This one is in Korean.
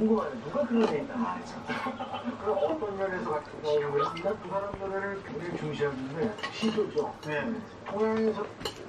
궁금하네. 누가 그런 애 있나? 그럼 어떤 면에서 같은 경우는 두 사람 노래를 굉장히 중시하는데 시조죠. 네. 동양에서